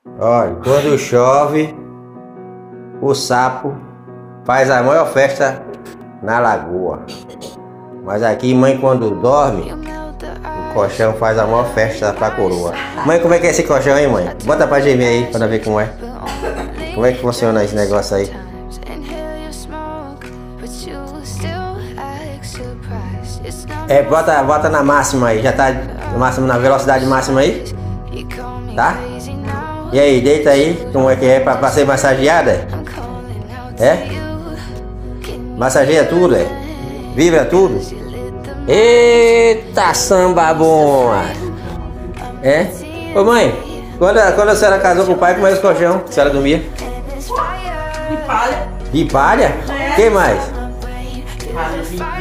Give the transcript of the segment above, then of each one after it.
Olha, quando chove, o sapo faz a maior festa na lagoa. Mas aqui, mãe, quando dorme, o colchão faz a maior festa pra coroa. Mãe, como é que é esse colchão, hein, mãe? Bota pra gemer aí, pra ver como é. Como é que funciona esse negócio aí? É, bota na máxima aí. Já tá na velocidade máxima aí? Tá? E aí, deita aí. Como é que é? Pra ser massageada? É? Massageia tudo, é? Vibra tudo? Eita, samba bom! É? Ô mãe, quando a senhora casou com o pai, como era o colchão? A senhora dormia? De palha. De palha? O que mais? Palha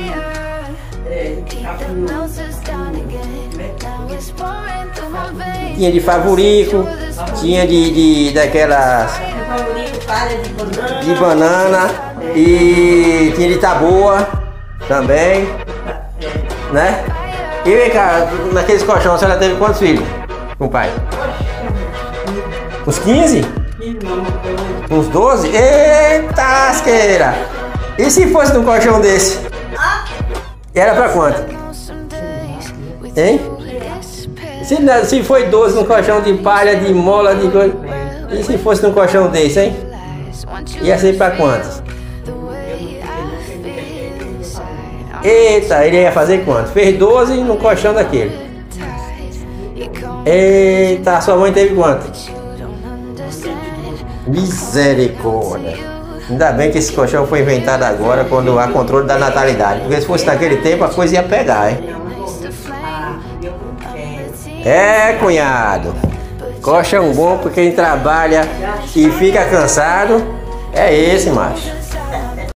Tinha de favorico, tinha daquelas de banana e tinha de taboa também, né? E vem cá, naqueles colchões a senhora teve quantos filhos com o pai? Uns 15? Uns 12? Eita asqueira! E se fosse num colchão desse? Era pra quanto? Hein? Se foi 12 num colchão de palha, de mola, de coisa. E se fosse num colchão desse, hein? Ia ser pra quantos? Eita, ele ia fazer quanto? Fez 12 num colchão daquele. Eita, sua mãe teve quanto? Misericórdia. Ainda bem que esse colchão foi inventado agora, quando há controle da natalidade. Porque se fosse naquele tempo, a coisa ia pegar, hein? É, cunhado. Colchão bom pra quem trabalha e fica cansado. É esse, macho.